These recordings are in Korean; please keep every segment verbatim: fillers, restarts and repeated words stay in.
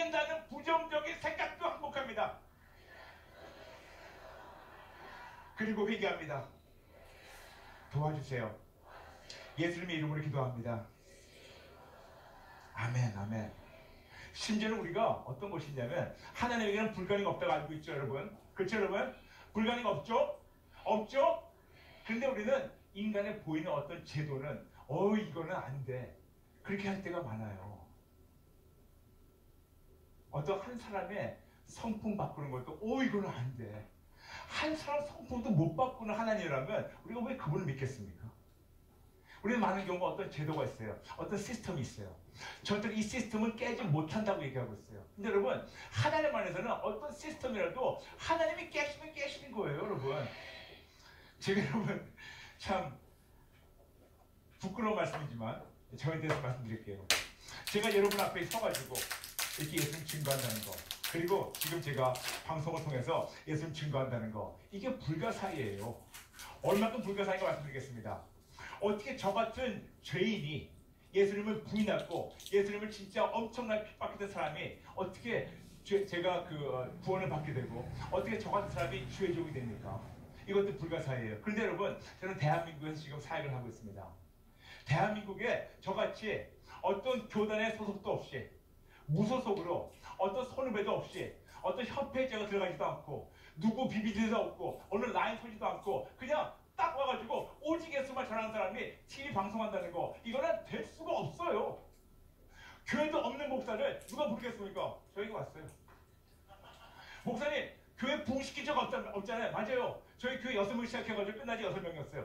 된다는 부정적인 생각도 항복합니다. 그리고 회개합니다. 도와주세요. 예수님의 이름으로 기도합니다. 아멘, 아멘. 심지어는 우리가 어떤 것이냐면 하나님에게는 불가능이 없다고 알고 있죠, 여러분? 그렇죠, 여러분? 불가능이 없죠? 없죠? 근데 우리는 인간에 보이는 어떤 제도는 어 이거는 안 돼. 그렇게 할 때가 많아요. 어떤 한 사람의 성품 바꾸는 것도 어 이거는 안 돼. 한 사람 성품도 못 바꾸는 하나님이라면 우리가 왜 그분을 믿겠습니까? 우리는 많은 경우가 어떤 제도가 있어요. 어떤 시스템이 있어요. 저들 이 시스템은 깨지 못한다고 얘기하고 있어요. 근데 여러분, 하나님 안에서는 어떤 시스템이라도 하나님이 깨시면 깨시는 거예요, 여러분. 제가 여러분 참 부끄러운 말씀이지만 저에 대해서 말씀드릴게요. 제가 여러분 앞에 서가지고 이렇게 예수님 증거한다는 거, 그리고 지금 제가 방송을 통해서 예수님 증거한다는 거, 이게 불가사의예요. 얼마큼 불가사의인가 말씀드리겠습니다. 어떻게 저 같은 죄인이 예수님을 부인하고 예수님을 진짜 엄청나게 핍박했던 사람이 어떻게 죄, 제가 그 구원을 받게 되고 어떻게 저 같은 사람이 주의 종이 됩니까? 이것도 불가사의예요. 그런데 여러분, 저는 대한민국에서 지금 사역을 하고 있습니다. 대한민국에 저같이 어떤 교단의 소속도 없이 무소속으로 어떤 선후배도 없이 어떤 협회에 제가 들어가지도 않고 누구 비비지도 없고 어느 라인 서지도 않고 그냥 딱 와가지고 오직 예수만 전하는 사람이 티비 방송한다는 거, 이거는 될 수가 없어요. 교회도 없는 목사를 누가 부르겠습니까? 저희가 왔어요. 목사님, 교회 부흥시킨 적 없잖아요. 맞아요. 저희 교회 여섯 명 시작해가지고 끝나지 여섯 명이었어요.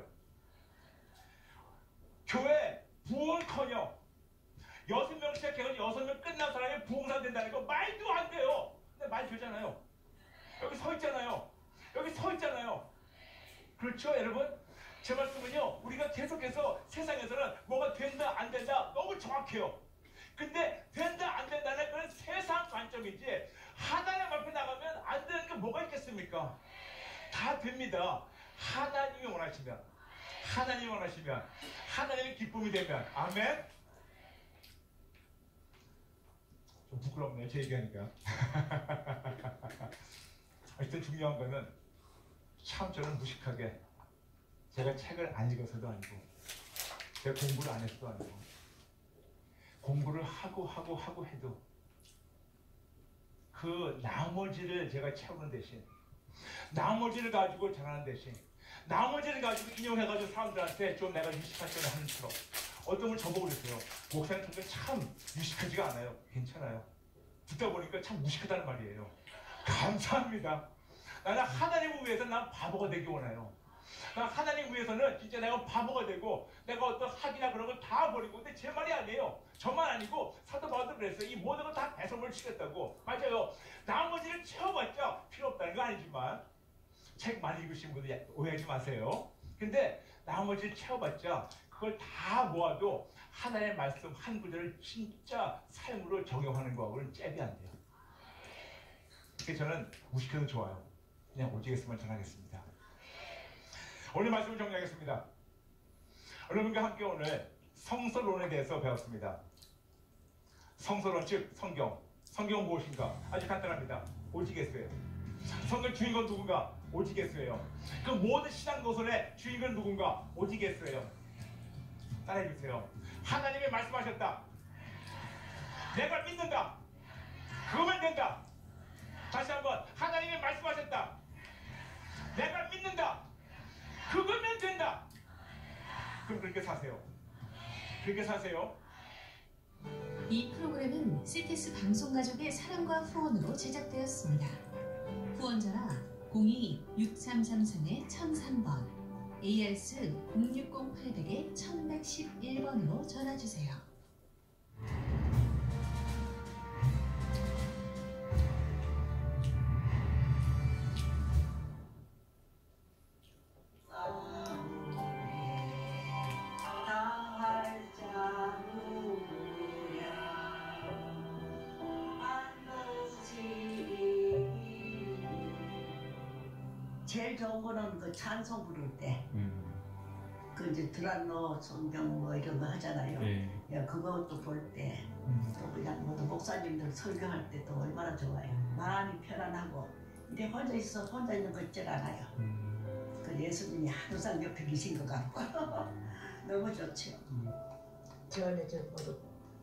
교회 부흥커녕 여섯 명 시작해가지고 여섯 명 끝난 사람이 부흥사 된다는 거 말도 안 돼요. 근데 말 되잖아요. 여기 서 있잖아요. 여기 서 있잖아요. 그렇죠, 여러분? 제 말씀은요, 우리가 계속해서 세상에서는 뭐가 된다 안 된다 너무 정확해요. 근데 된다 안 된다는 그런 세상 관점이지 하나님 앞에 나가면 안 되는 게 뭐가 있겠습니까? 다 됩니다. 하나님이 원하시면, 하나님이 원하시면, 하나님의 기쁨이 되면. 아멘? 좀 부끄럽네요, 제 얘기하니까. 하여튼 중요한 거는 참 저는 무식하게 제가 책을 안 읽어서도 아니고 제가 공부를 안 해서도 아니고 공부를 하고 하고 하고 해도 그 나머지를 제가 채우는 대신, 나머지를 가지고 전하는 대신, 나머지를 가지고 인용해가지고 사람들한테 좀 내가 유식한 소리 하는 처럼. 어떤 분 저보고 그랬어요. 목사님 근데 참 유식하지가 않아요. 괜찮아요. 듣다 보니까 참 무식하다는 말이에요. 감사합니다. 나는 하나님을 위해서 난 바보가 되기 원해요. 난 하나님 위해서는 진짜 내가 바보가 되고 내가 어떤 학이나 그런 걸 다 버리고. 근데 제 말이 아니에요. 저만 아니고 사도 바울도 그랬어요. 이 모든 걸 다 배설물 치겠다고. 맞아요. 나머지를 채워봤자 필요 없다는 거 아니지만, 책 많이 읽으신 분들 오해하지 마세요. 근데 나머지를 채워봤자 그걸 다 모아도 하나님의 말씀 한 구절을 진짜 삶으로 적용하는 거하고는 잽이 안 돼요. 그래서 저는 무식해도 좋아요. 그냥 오직 예수만 전하겠습니다. 오늘 말씀을 정리하겠습니다. 여러분과 함께 오늘 성서론에 대해서 배웠습니다. 성서론 즉 성경. 성경은 무엇인가? 아주 간단합니다. 오직 예수예요. 성경 주인공 누군가? 오직 예수예요. 그 모든 신앙 노선의 주인공은 누군가? 오직 예수예요. 따라해주세요. 하나님이 말씀하셨다. 내가 믿는다. 그거면 된다. 다시 한번. 하나님이 말씀하셨다. 내가 믿는다. 그거면 된다. 그럼 그렇게 사세요. 그렇게 사세요. 이 프로그램은 씨티에스 방송가족의 사랑과 후원으로 제작되었습니다. 후원전화 공이 육삼삼삼 천삼 번, 에이알에스 공육공 팔공 천백십일 번으로 전화주세요. 제일 좋은 거는 그 찬송 부를 때, 음. 그 이제 드란노 성경 뭐 이런 거 하잖아요. 네. 예, 그것도 볼 때, 음. 또 그냥 뭐도 목사님들 설교할 때도 얼마나 좋아요. 마음이 편안하고 이제 혼자 있어 혼자 있는 거 있질 않아요. 음. 그 예수님이 항상 옆에 계신 것 같고 너무 좋죠. 음. 저는 저 뭐로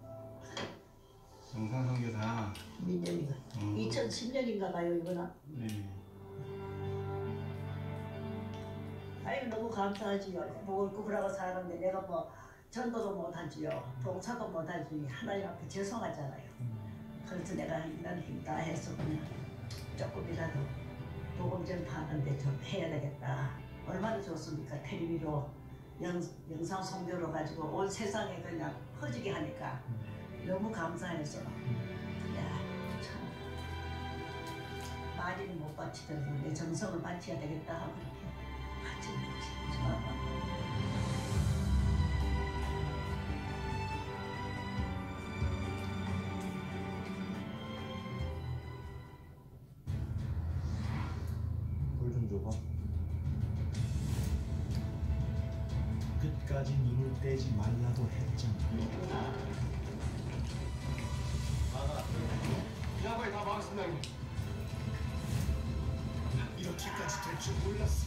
영상 선교사. 민년이가 음. 이천십 년인가 봐요 이거는. 네. 아유 너무 감사하지요. 먹을 구부라고 사는데 내가 뭐 전도도 못하지요. 봉사도 못하지. 하나님 앞에 죄송하잖아요. 그래서 내가 이런 힘 다 해서 그냥 조금이라도 복음 전파하는데 좀 해야 되겠다. 얼마나 좋습니까? 텔레비로 영, 영상 송교로 가지고 온 세상에 그냥 퍼지게 하니까 너무 감사해서 야, 참 많이는 못 바치더라도 내 정성을 바쳐야 되겠다 하고 이렇게 바치는 거지. 물 좀 줘봐. 끝까지 눈을 떼지 말라도 했잖아. 이 양반이 다 막았습니다, 형님. 이렇게까지 될 줄 몰랐어.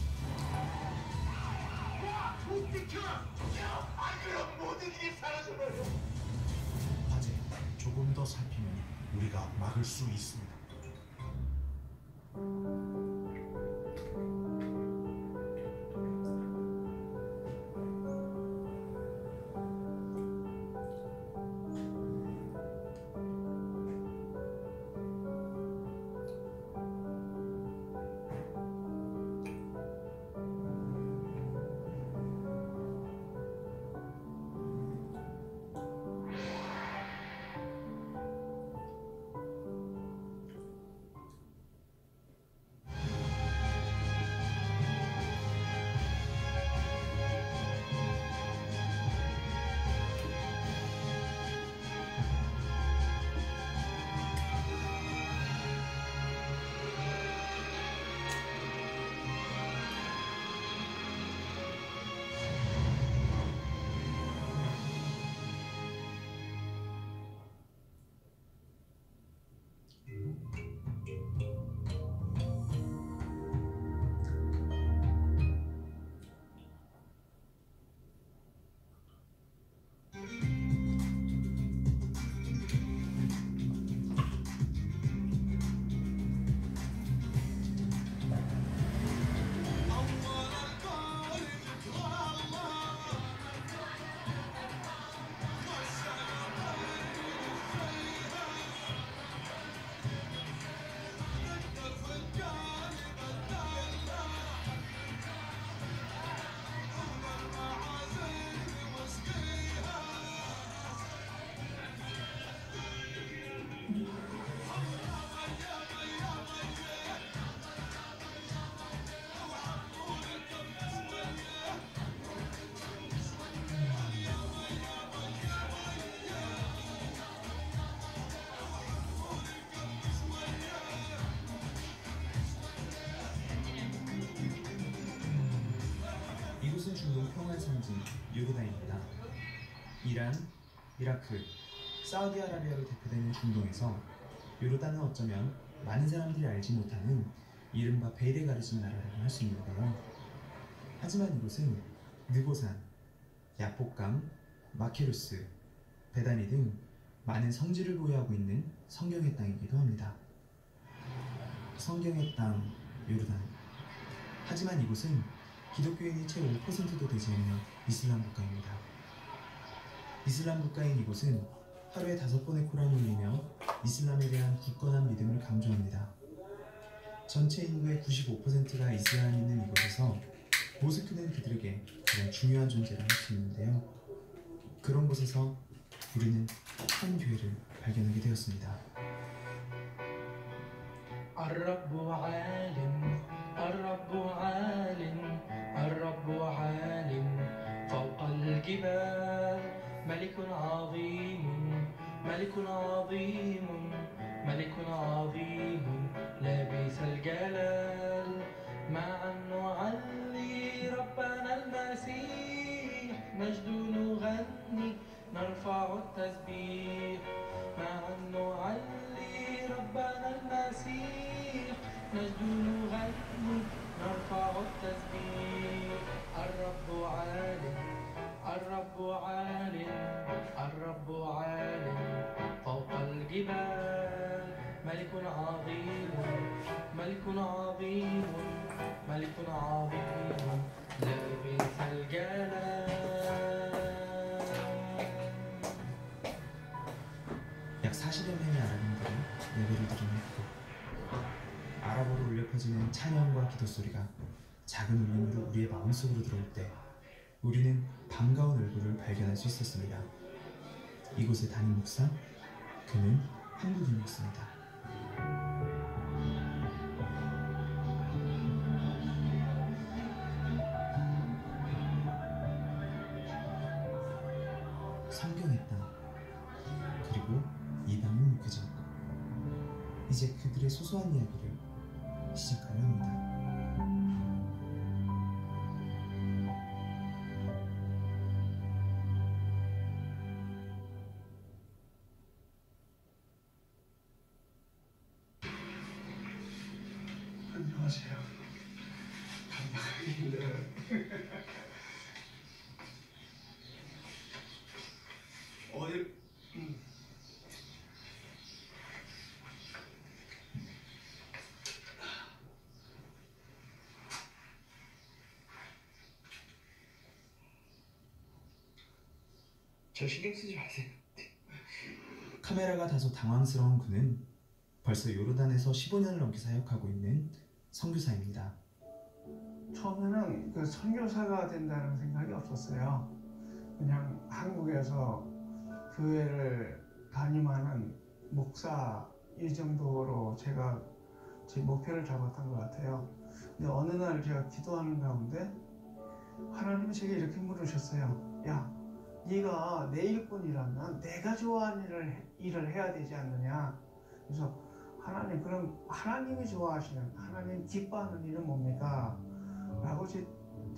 못 비켜! 야! 아 그럼 모든 일이 사라져버려. 화재 조금 더 살피면 우리가 막을 수 있습니다. 이곳은 중동 평화의 상징 요르단입니다. 이란, 이라크, 사우디아라비아로 대표되는 중동에서 요르단은 어쩌면 많은 사람들이 알지 못하는 이른바 베일에 가르친 나라라고 할 수 있는데요. 하지만 이곳은 느고산, 야폭감, 마케루스, 베다니 등 많은 성지를 보유하고 있는 성경의 땅이기도 합니다. 성경의 땅 요르단. 하지만 이곳은 기독교인이 채 오 퍼센트도 되지 않는 이슬람 국가입니다. 이슬람 국가인 이곳은 하루에 다섯 번의 코란을 올리며 이슬람에 대한 굳건한 믿음을 강조합니다. 전체 인구의 구십오 퍼센트가 이슬람이 있는 이곳에서 모스크는 그들에게 가장 중요한 존재라 할 수 있는데요. 그런 곳에서 우리는 한 교회를 발견하게 되었습니다. الرب عالم الرب عالم الرب عالم فوق الجبال ملك عظيم ملك عظيم ملك عظيم لابس الجلال معا نعلي ربنا المسيح مجد نغني نرفع التسبيح معا نعلي الجبال ملك عظيم ملك عظيم ملك عظيم لابس الجلال. 약 사십여 명의 아랍인들이 예배를 드리는 그곳. 아랍어로 울려 퍼지는 찬양과 기도 소리가 작은 울림으로 우리의 마음속으로 들어올 때 우리는 반가운 얼굴을 발견할 수 있었습니다. 이곳의 담임 목사, 그는 한국인이었습니다. 성경의 땅, 그리고 이방인 목회자. 이제 그들의 소소한 이야기를 시작하려 합니다. 안녕하세요. 감독님들. 어디 음. 저 신경 쓰지 마세요. 카메라가 다소 당황스러운 그는 벌써 요르단에서 십오 년을 넘게 사역하고 있는 선교사입니다. 처음에는 그 선교사가 된다는 생각이 없었어요. 그냥 한국에서 교회를 담임하는 목사 이 정도로 제가 제 목표를 잡았던 것 같아요. 근데 어느 날 제가 기도하는 가운데 하나님이 제게 이렇게 물으셨어요. 야, 네가 내 일꾼이라면 내가 좋아하는 일을, 일을 해야 되지 않느냐. 그래서 하나님, 그럼 하나님이 좋아하시는, 하나님 기뻐하는 일은 뭡니까? 라고 제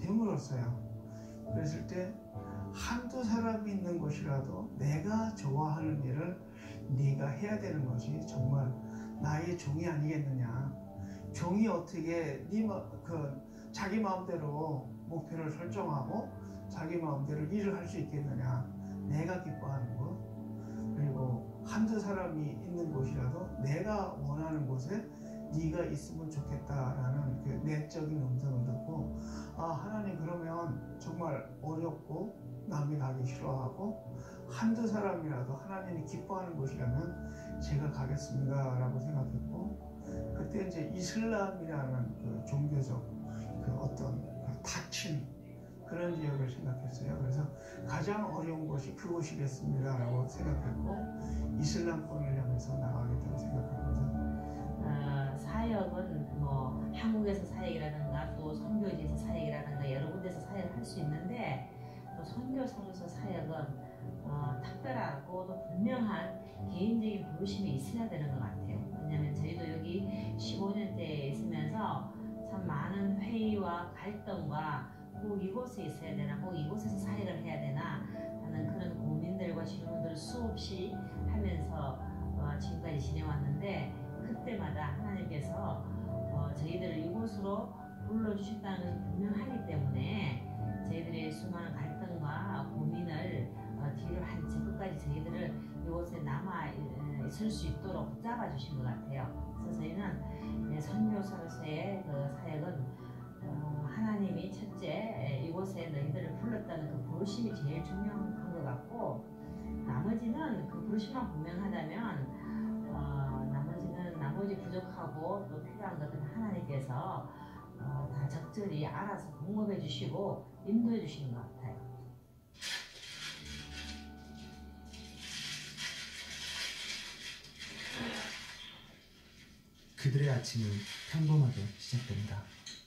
되물었어요. 그랬을 때 한두 사람이 있는 곳이라도 내가 좋아하는 일을 네가 해야 되는 것이 정말 나의 종이 아니겠느냐. 종이 어떻게 네 마, 그 자기 마음대로 목표를 설정하고 자기 마음대로 일을 할 수 있겠느냐. 내가 기뻐하는 것, 그리고 한두 사람이 있는 곳이라도 내가 원하는 곳에 네가 있으면 좋겠다라는 그 내적인 음성을 듣고, 아, 하나님, 그러면 정말 어렵고 남이 가기 싫어하고 한두 사람이라도 하나님이 기뻐하는 곳이라면 제가 가겠습니다 라고 생각했고, 그때 이제 이슬람이라는 그 종교적 그 어떤 그 닫힌 그런 지역을 생각했어요. 그래서 가장 어려운 곳이 그곳이겠습니다 라고 생각했고 이슬람권을 향해서 나가겠다고 생각합니다. 어, 사역은 뭐 한국에서 사역이라든가 또 선교지에서 사역이라든가 여러 군데서 사역을 할 수 있는데, 또 선교사로서 사역은 어, 특별하고 또 분명한 개인적인 부르심이 있어야 되는 것 같아요. 왜냐하면 저희도 여기 십오 년째 있으면서 참 많은 회의와 갈등과 꼭 이곳에 있어야 되나, 꼭 이곳에서 사역을 해야 되나 하는 그런 고민들과 질문들을 수없이 하면서 어, 지금까지 지내왔는데, 그때마다 하나님께서 어, 저희들을 이곳으로 불러주셨다는 것이 분명하기 때문에 저희들의 수많은 갈등과 고민을 어, 뒤로 한 채 끝까지 저희들을 이곳에 남아 있을 수 있도록 붙잡아주신 것 같아요. 그래서 저희는 선교사로서의 그 사역은 어, 하나님이 첫째 이곳에 너희들을 불렀다는 그 부르심이 제일 중요한 것 같고, 나머지는 그 부르심만 분명하다면 어, 나머지는 나머지 부족하고 또 필요한 것들은 하나님께서 어, 다 적절히 알아서 공급해 주시고 인도해 주시는 것 같아요. 그들의 아침은 평범하게 시작됩니다.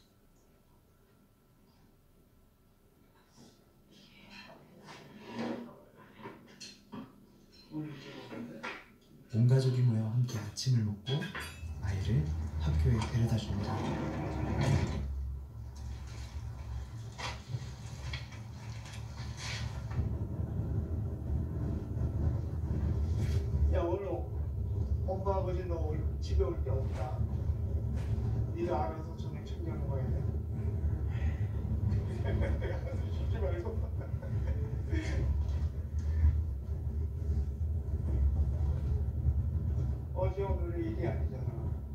온 가족이 모여 함께 아침을 먹고 아이를 학교에 데려다 줍니다. 야, 오늘 엄마 아버지 너 오늘 집에 올 때 없다. 네가 알아서 저녁 챙겨 먹어야 돼. 쉬지 말고. 뛰어오는 일이 아니잖아.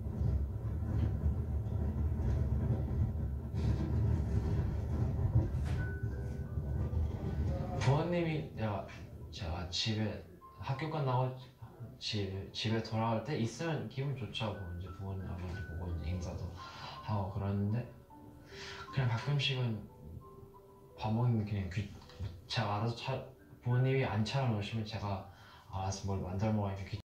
부모님이 내가 제가 집에 학교 끝나고 집, 집에 돌아갈 때 있으면 기분 좋죠. 이제 부모님 아버지 보고 이제 인사도 하고 그러는데 그냥 가끔씩은 밥 먹는 그냥 귀, 제가 알아서 차, 부모님이 안 차려놓으시면 제가 알아서 뭘 만들어 먹으니까 귀